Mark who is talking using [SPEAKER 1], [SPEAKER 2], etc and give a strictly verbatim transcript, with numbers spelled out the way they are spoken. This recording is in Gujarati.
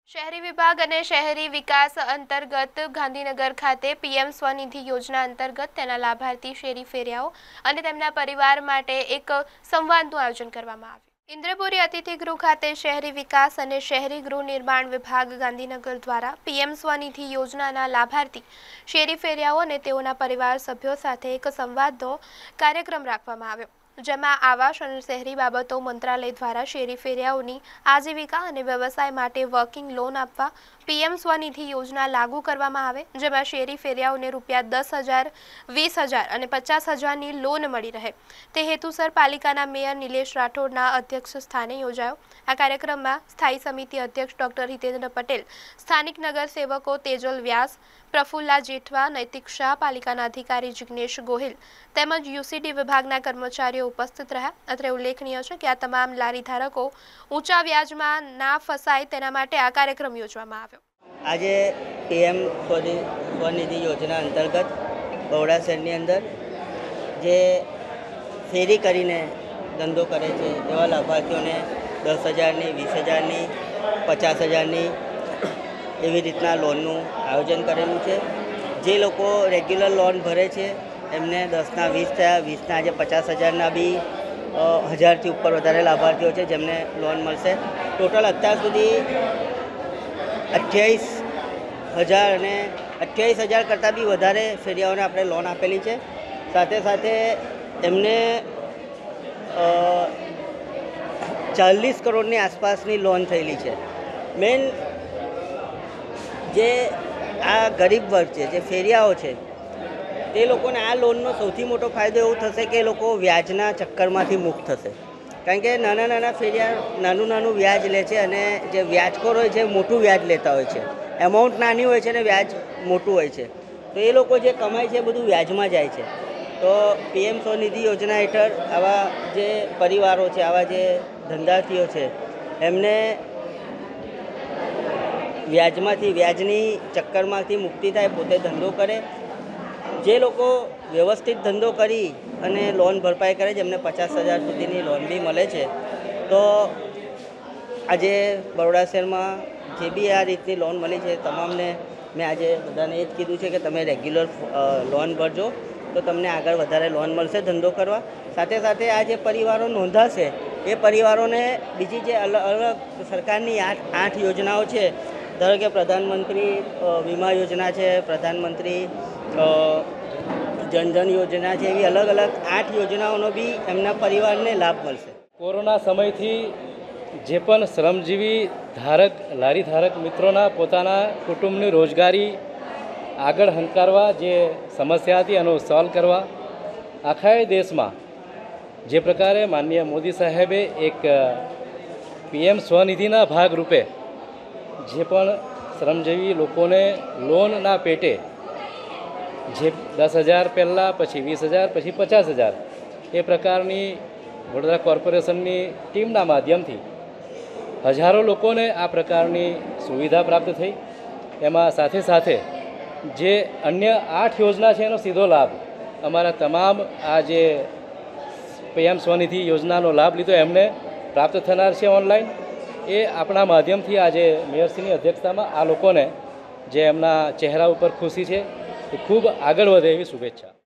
[SPEAKER 1] શહેરી વિભાગ અને શહેરી વિકાસ અંતર્ગત ગાંધીનગર ખાતે પીએમ સ્વનિધિ યોજના અંતર્ગત તેના લાભાર્થી શેરી ફેરિયાઓ અને તેમના પરિવાર માટે એક સંવાદનું આયોજન કરવામાં આવ્યું। ઇન્દ્રપુરી અતિથિગૃહ ખાતે શહેરી વિકાસ અને શહેરી ગૃહ નિર્માણ વિભાગ ગાંધીનગર દ્વારા પીએમ સ્વનિધિ યોજનાના લાભાર્થી શેરી ફેરિયાઓ અને તેઓના પરિવાર સભ્યો સાથે એક સંવાદનો કાર્યક્રમ રાખવામાં આવ્યો, જેમાં આવાસ અને શહેરી બાબતો મંત્રાલય દ્વારા શેરી ફેરિયાઓની આજીવિકા અને વ્યવસાય માટે વર્કિંગ લોન આપવા પીએમ સ્વનિધિ યોજના લાગુ કરવામાં આવે, જેમાં શેરી ફેરિયાઓને રૂપિયા દસ હજાર, વીસ હજાર અને પચાસ હજારની લોન મળી રહે તે હેતુસર પાલિકાના મેયર નિલેશ રાઠોડના અધ્યક્ષ સ્થાને યોજાયો। આ કાર્યક્રમમાં સ્થાયી સમિતિ અધ્યક્ષ ડોક્ટર હિતેન્દ્ર પટેલ, સ્થાનિક નગર સેવકો તેજલ વ્યાસ, પ્રફુલ્લા જેઠવા, નૈતિક શાહ, પાલિકાના અધિકારી જિગ્નેશ ગોહિલ તેમજ યુસીડી વિભાગના કર્મચારીઓ ઉપસ્થિત રહ્યા। અત્રે ઉલ્લેખનીય છે કે આ તમામ લારી ધારકો ઊંચા વ્યાજમાં ના ફસાય તેના માટે આ કાર્યક્રમ યોજવામાં આવ્યો।
[SPEAKER 2] આજે પીએમ સ્વનિધિ યોજના અંતર્ગત બરોડા શહેરની અંદર જે ફેરી કરીને ધંધો કરે છે એવા લાભાર્થીઓને દસ હજારની, વીસ હજારની, પચાસ હજારની એવી રીતના લોનનું આયોજન કરેલું છે। જે લોકો રેગ્યુલર લોન ભરે છે એમને દસના વીસ થયા, વીસના આજે પચાસ હજારના બી હજારથી ઉપર વધારે લાભાર્થીઓ છે જેમને લોન મળશે। ટોટલ અત્યાર સુધી અઠ્યાવીસ હજાર અને અઠ્યાવીસ હજાર કરતાં બી વધારે ફેરિયાઓને આપણે લોન આપેલી છે। સાથે સાથે એમને ચાલીસ કરોડની આસપાસની લોન થયેલી છે। મેન જે આ ગરીબ વર્ગ છે, જે ફેરિયાઓ છે, તે લોકોને આ લોનનો સૌથી મોટો ફાયદો એવો થશે કે એ લોકો વ્યાજના ચક્કરમાંથી મુક્ત થશે। કારણ કે નાના નાના ફેરિયા નાનું નાનું વ્યાજ લે છે અને જે વ્યાજખોર હોય છે મોટું વ્યાજ લેતા હોય છે। એમાઉન્ટ નાની હોય છે અને વ્યાજ મોટું હોય છે, તો એ લોકો જે કમાય છે બધું વ્યાજમાં જાય છે। તો પીએમ સ્વનિધિ યોજના હેઠળ આવા જે પરિવારો છે, આવા જે ધંધાર્થીઓ છે, એમને વ્યાજમાંથી વ્યાજની ચક્કરમાંથી મુક્તિ થાય, પોતે ધંધો કરે। જે લોકો વ્યવસ્થિત ધંધો કરી અને લોન ભરપાઈ કરે છે એમને પચાસ હજાર સુધીની લોન બી મળે છે। તો આજે બરોડા શહેરમાં જે બી આ રીતની લોન મળી છે તમામને મેં આજે બધાને એ જ કીધું છે કે તમે રેગ્યુલર લોન ભરજો તો તમને આગળ વધારે લોન મળશે ધંધો કરવા। સાથે સાથે આ જે પરિવારો નોંધાશે એ પરિવારોને બીજી જે અલગ અલગ સરકારની આઠ આઠ યોજનાઓ છે, ધારો કે પ્રધાનમંત્રી વીમા યોજના છે, પ્રધાનમંત્રી જનધન યોજના છે, એવી અલગ અલગ આઠ યોજનાઓનો બી એમના પરિવારને લાભ મળશે।
[SPEAKER 3] કોરોના સમયથી જે પણ શ્રમજીવી ધારક લારી ધારક મિત્રોના પોતાના કુટુંબની રોજગારી આગળ હંકારવા જે સમસ્યા હતી એનો સોલ્વ કરવા આખા દેશમાં જે પ્રકારે માનનીય મોદી સાહેબે એક પીએમ સ્વનિધિના ભાગરૂપે જે પણ શ્રમજીવી લોકોને લોનના પેટે જે દસ હજાર પહેલાં, પછી વીસ હજાર, પછી પચાસ હજાર એ પ્રકારની વડોદરા કોર્પોરેશનની ટીમના માધ્યમથી હજારો લોકોને આ પ્રકારની સુવિધા પ્રાપ્ત થઈ। એમાં સાથે સાથે જે અન્ય આઠ યોજના છે એનો સીધો લાભ અમારા તમામ આ જે પીએમ સ્વનિધિ યોજનાનો લાભ લીધો એમને પ્રાપ્ત થનાર છે ઓનલાઈન। એ આપણા માધ્યમથી આજે મેયરશ્રીની અધ્યક્ષતામાં આ લોકોને જે એમના ચહેરા ઉપર ખુશી છે એ ખૂબ આગળ વધે એવી શુભેચ્છા।